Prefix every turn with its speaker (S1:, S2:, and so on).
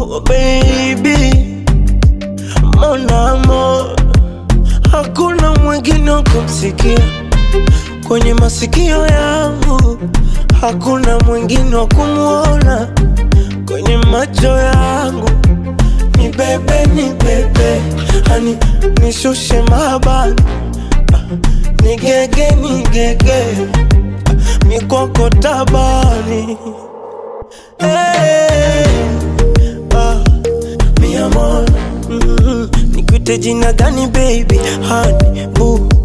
S1: Oh baby, mon amour, hakuna mwingine kumsikia kwenye masikio yangu, hakuna mwingine kumuona kwenye macho yangu. Ni bebe, hani nishushe mabani, nigege, mikoko tabani. Hey, mi amor, nikuite jina gani baby, honey, boo?